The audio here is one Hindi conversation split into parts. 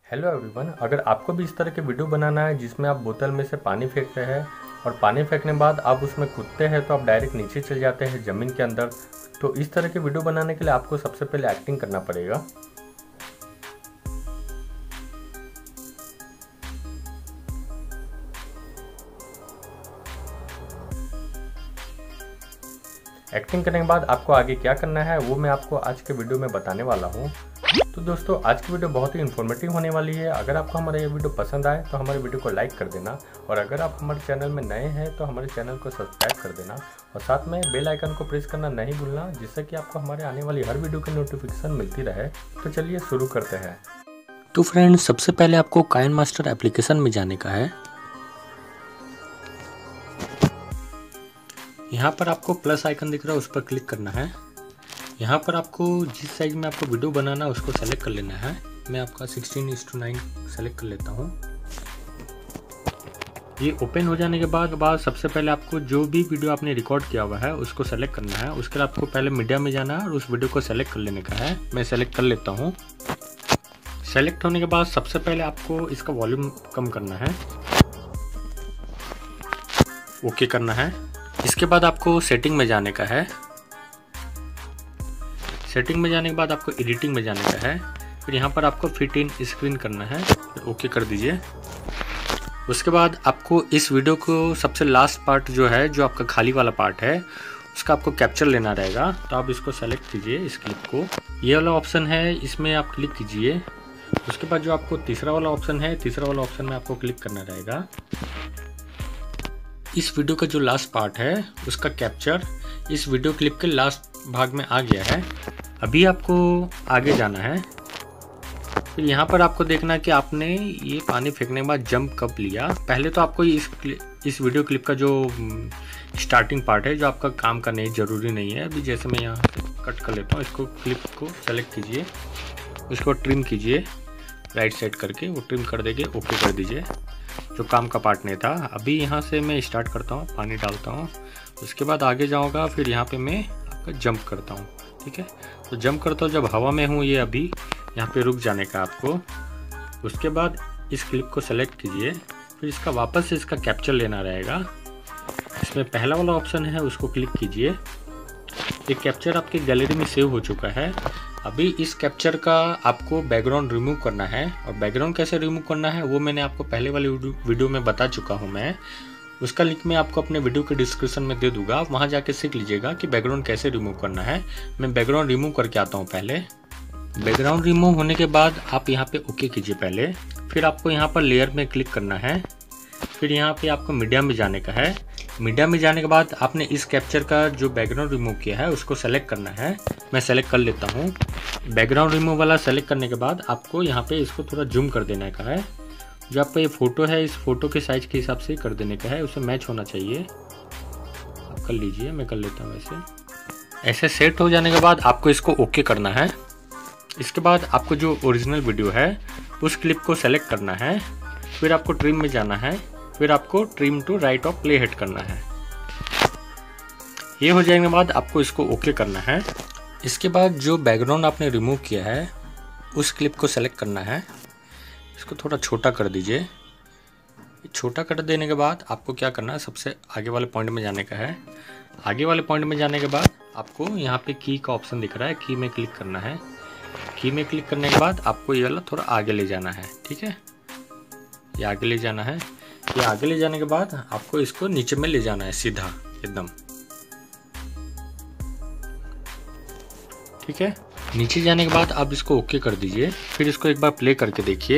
हेलो एवरीवन, अगर आपको भी इस तरह के वीडियो बनाना है जिसमें आप बोतल में से पानी फेंक रहे हैं और पानी फेंकने के बाद आप उसमें कूदते हैं तो आप डायरेक्ट नीचे चले जाते हैं ज़मीन के अंदर, तो इस तरह के वीडियो बनाने के लिए आपको सबसे पहले एक्टिंग करना पड़ेगा। एक्टिंग करने के बाद आपको आगे क्या करना है वो मैं आपको आज के वीडियो में बताने वाला हूँ। तो दोस्तों, आज की वीडियो बहुत ही इन्फॉर्मेटिव होने वाली है। अगर आपको हमारा ये वीडियो पसंद आए तो हमारे वीडियो को लाइक कर देना, और अगर आप हमारे चैनल में नए हैं तो हमारे चैनल को सब्सक्राइब कर देना और साथ में बेल आइकन को प्रेस करना नहीं भूलना, जिससे कि आपको हमारे आने वाली हर वीडियो की नोटिफिकेशन मिलती रहे। तो चलिए शुरू करते हैं। तो फ्रेंड्स, सबसे पहले आपको काइनमास्टर एप्लीकेशन में जाने का है। यहाँ पर आपको प्लस आइकन दिख रहा है, उस पर क्लिक करना है। यहाँ पर आपको जिस साइज में आपको वीडियो बनाना है उसको सेलेक्ट कर लेना है। मैं आपका 16:9 सेलेक्ट कर लेता हूँ। ये ओपन हो जाने के बाद सबसे पहले आपको जो भी वीडियो आपने रिकॉर्ड किया हुआ है उसको सेलेक्ट करना है। उसके बाद आपको पहले मीडिया में जाना है और उस वीडियो को सेलेक्ट कर लेने का है। मैं सेलेक्ट कर लेता हूँ। सेलेक्ट होने के बाद सबसे पहले आपको इसका वॉल्यूम कम करना है, ओके करना है। इसके बाद आपको सेटिंग में जाने का है। सेटिंग में जाने के बाद आपको एडिटिंग में जाने का है। फिर यहाँ पर आपको फिट इन स्क्रीन करना है, ओके कर दीजिए। उसके बाद आपको इस वीडियो को सबसे लास्ट पार्ट जो है, जो आपका खाली वाला पार्ट है, उसका आपको कैप्चर लेना रहेगा। तो आप इसको सेलेक्ट कीजिए, इस क्लिप को। ये वाला ऑप्शन है, इसमें आप क्लिक कीजिए। उसके बाद जो आपको तीसरा वाला ऑप्शन है, तीसरा वाला ऑप्शन में आपको क्लिक करना रहेगा। इस वीडियो का जो लास्ट पार्ट है उसका कैप्चर इस वीडियो क्लिप के लास्ट भाग में आ गया है। अभी आपको आगे जाना है। फिर यहाँ पर आपको देखना है कि आपने ये पानी फेंकने के बाद जंप कब लिया। पहले तो आपको इस वीडियो क्लिप का जो स्टार्टिंग पार्ट है, जो आपका काम का नहीं, ज़रूरी नहीं है। अभी जैसे मैं यहाँ से कट कर लेता हूँ, इसको क्लिप को सेलेक्ट कीजिए, उसको ट्रिम कीजिए राइट साइड करके, वो ट्रिम कर देंगे, ओके कर दीजिए। जो काम का पार्ट नहीं था। अभी यहाँ से मैं स्टार्ट करता हूँ, पानी डालता हूँ, उसके बाद आगे जाऊँगा। फिर यहाँ पे मैं आपका जंप करता हूँ, ठीक है। तो जंप करता हूँ, जब हवा में हूँ, ये अभी यहाँ पे रुक जाने का आपको। उसके बाद इस क्लिप को सेलेक्ट कीजिए, फिर इसका वापस से इसका कैप्चर लेना रहेगा। इसमें पहला वाला ऑप्शन है, उसको क्लिक कीजिए। ये कैप्चर आपकी गैलरी में सेव हो चुका है। अभी इस कैप्चर का आपको बैकग्राउंड रिमूव करना है, और बैकग्राउंड कैसे रिमूव करना है वो मैंने आपको पहले वाले वीडियो में बता चुका हूँ मैं। उसका लिंक मैं आपको अपने वीडियो के डिस्क्रिप्शन में दे दूंगा, आप वहाँ जाके सीख लीजिएगा कि बैकग्राउंड कैसे रिमूव करना है। मैं बैकग्राउंड रिमूव करके आता हूँ पहले। बैकग्राउंड रिमूव होने के बाद आप यहाँ पे ओके कीजिए पहले। फिर आपको यहाँ पर लेयर में क्लिक करना है। फिर यहाँ पे आपको मीडिया में जाने का है। मीडिया में जाने के बाद आपने इस कैप्चर का जो बैकग्राउंड रिमूव किया है उसको सेलेक्ट करना है। मैं सेलेक्ट कर लेता हूँ। बैकग्राउंड रिमूव वाला सेलेक्ट करने के बाद आपको यहाँ पे इसको थोड़ा जूम कर देने का है। जो आपका ये फ़ोटो है, इस फोटो के साइज के हिसाब से कर देने का है, उसे मैच होना चाहिए। आप कर लीजिए, मैं कर लेता हूँ ऐसे सेट हो जाने के बाद आपको इसको ओके करना है। इसके बाद आपको जो ओरिजिनल वीडियो है उस क्लिप को सेलेक्ट करना है। फिर आपको ट्रिम में जाना है। फिर आपको trim to right of playhead करना है। ये हो जाने के बाद आपको इसको ओके करना है। इसके बाद जो बैकग्राउंड आपने रिमूव किया है उस क्लिप को सेलेक्ट करना है। इसको थोड़ा छोटा कर दीजिए। छोटा कर देने के बाद आपको क्या करना है, सबसे आगे वाले पॉइंट में जाने का है। आगे वाले पॉइंट में जाने के बाद आपको यहाँ पे की का ऑप्शन दिख रहा है, की में क्लिक करना है। की में क्लिक करने के बाद आपको ये वाला थोड़ा आगे ले जाना है, ठीक है। ये आगे ले जाना है। ये आगे ले जाने के बाद आपको इसको नीचे में ले जाना है सीधा एकदम, ठीक है। नीचे जाने के बाद आप इसको ओके कर दीजिए। फिर इसको एक बार प्ले करके देखिए,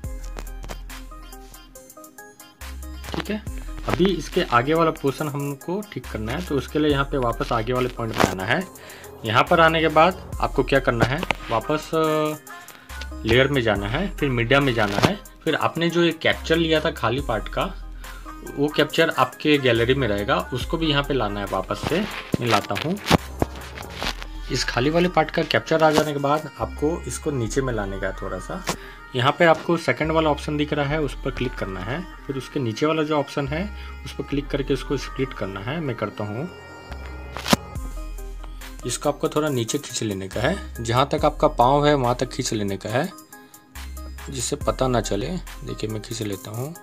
ठीक है। अभी इसके आगे वाला पोर्शन हमको ठीक करना है, तो उसके लिए यहाँ पे वापस आगे वाले पॉइंट पे आना है। यहाँ पर आने के बाद आपको क्या करना है, वापस लेयर में जाना है, फिर मीडिया में जाना है। फिर आपने जो ये कैप्चर लिया था खाली पार्ट का, वो कैप्चर आपके गैलरी में रहेगा, उसको भी यहाँ पे लाना है वापस से। मैं लाता हूँ। इस खाली वाले पार्ट का कैप्चर आ जाने के बाद आपको इसको नीचे में लाने का है थोड़ा सा। यहाँ पे आपको सेकंड वाला ऑप्शन दिख रहा है, उस पर क्लिक करना है। फिर उसके नीचे वाला जो ऑप्शन है उस पर क्लिक करके उसको स्प्लिट करना है। मैं करता हूँ। इसको आपको थोड़ा नीचे खींच लेने का है, जहाँ तक आपका पाँव है वहाँ तक खींच लेने का है। जिससे पता ना चले। देखिए मैं खींच लेता हूँ।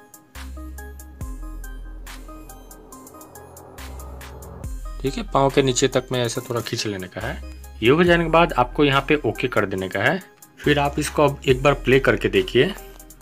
ठीक है, पाँव के नीचे तक में ऐसे थोड़ा खींच लेने का है। ये हो जाने के बाद आपको यहाँ पे ओके कर देने का है। फिर आप इसको अब एक बार प्ले करके देखिए।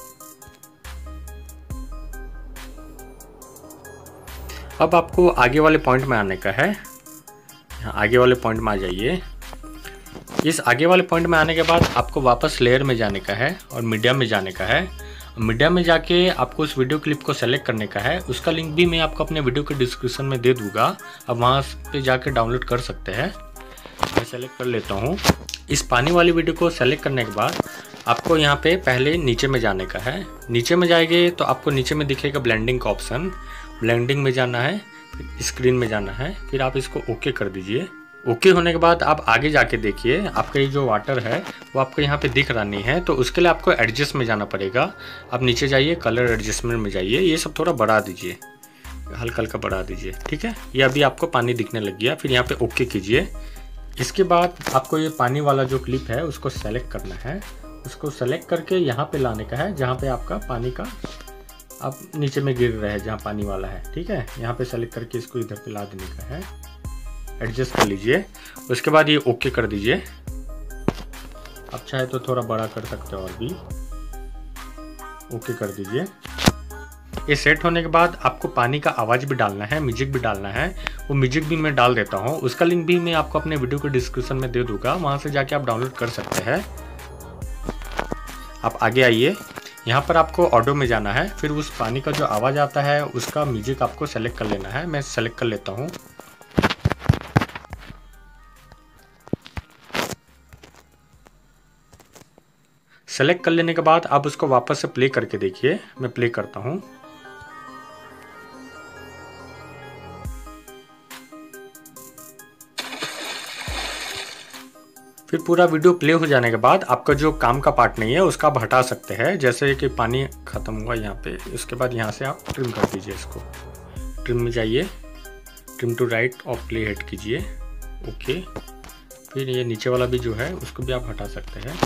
अब आपको आगे वाले पॉइंट में आने का है। यहाँ आगे वाले पॉइंट में आ जाइए। इस आगे वाले पॉइंट में आने के बाद आपको वापस लेयर में जाने का है और मीडिया में जाने का है। मीडिया में जाके आपको उस वीडियो क्लिप को सेलेक्ट करने का है। उसका लिंक भी मैं आपको अपने वीडियो के डिस्क्रिप्शन में दे दूंगा, अब वहाँ पे जाके डाउनलोड कर सकते हैं। मैं सेलेक्ट कर लेता हूँ। इस पानी वाली वीडियो को सेलेक्ट करने के बाद आपको यहाँ पे पहले नीचे में जाने का है। नीचे में जाएंगे तो आपको नीचे में दिखेगा ब्लेंडिंग का ऑप्शन। ब्लेंडिंग में जाना है, फिर स्क्रीन में जाना है, फिर आप इसको ओके कर दीजिए। ओके होने के बाद आप आगे जाके देखिए, आपका ये जो वाटर है वो आपको यहाँ पे दिख रहा नहीं है, तो उसके लिए आपको एडजस्ट में जाना पड़ेगा। आप नीचे जाइए, कलर एडजस्टमेंट में जाइए, ये सब थोड़ा बढ़ा दीजिए, हल्का हल्का बढ़ा दीजिए। ठीक है, ये अभी आपको पानी दिखने लग गया। फिर यहाँ पे ओके कीजिए। इसके बाद आपको ये पानी वाला जो क्लिप है उसको सेलेक्ट करना है। उसको सेलेक्ट करके यहाँ पे लाने का है जहाँ पे आपका पानी का अब नीचे में गिर रहा है, जहाँ पानी वाला है। ठीक है, यहाँ पे सेलेक्ट करके इसको इधर पे ला देने का है, एडजस्ट कर लीजिए। उसके बाद ये ओके कर दीजिए। आप चाहे तो थोड़ा बड़ा कर सकते हो और भी, ओके कर दीजिए। ये सेट होने के बाद आपको पानी का आवाज़ भी डालना है, म्यूजिक भी डालना है। वो म्यूजिक भी मैं डाल देता हूँ, उसका लिंक भी मैं आपको अपने वीडियो के डिस्क्रिप्शन में दे दूंगा, वहाँ से जाके आप डाउनलोड कर सकते हैं। आप आगे आइए, यहाँ पर आपको ऑडियो में जाना है। फिर उस पानी का जो आवाज़ आता है उसका म्यूजिक आपको सेलेक्ट कर लेना है। मैं सेलेक्ट कर लेता हूँ। सेलेक्ट कर लेने के बाद आप उसको वापस से प्ले करके देखिए। मैं प्ले करता हूँ। फिर पूरा वीडियो प्ले हो जाने के बाद आपका जो काम का पार्ट नहीं है उसका आप हटा सकते हैं। जैसे कि पानी ख़त्म हुआ यहाँ पे, उसके बाद यहाँ से आप ट्रिम कर दीजिए इसको। ट्रिम में जाइए, ट्रिम टू राइट और प्ले हेड कीजिए, ओके। फिर ये नीचे वाला भी जो है उसको भी आप हटा सकते हैं।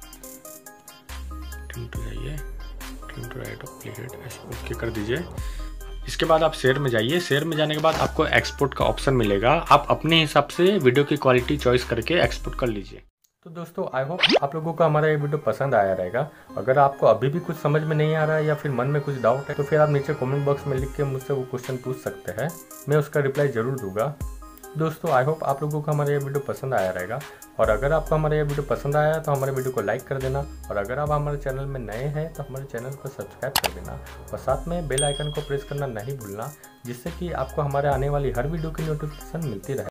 ट्रिम टू जाइए, ट्रिम टू राइट और प्ले हेड, ओके कर दीजिए। इसके बाद आप शेयर में जाइए। शेयर में जाने के बाद आपको एक्सपोर्ट का ऑप्शन मिलेगा। आप अपने हिसाब से वीडियो की क्वालिटी चॉइस करके एक्सपोर्ट कर लीजिए। तो दोस्तों आई होप आप लोगों को हमारा ये वीडियो पसंद आया रहेगा। अगर आपको अभी भी कुछ समझ में नहीं आ रहा है या फिर मन में कुछ डाउट है तो फिर आप नीचे कमेंट बॉक्स में लिख के मुझसे वो क्वेश्चन पूछ सकते हैं, मैं उसका रिप्लाई ज़रूर दूंगा। दोस्तों आई होप आप लोगों को हमारा ये वीडियो पसंद आया रहेगा। और अगर आपको हमारा ये वीडियो पसंद आया तो हमारे वीडियो को लाइक कर देना। और अगर आप हमारे चैनल में नए हैं तो हमारे चैनल को सब्सक्राइब कर देना और साथ में बेल आइकन को प्रेस करना नहीं भूलना, जिससे कि आपको हमारे आने वाली हर वीडियो की नोटिफिकेशन मिलती रहे।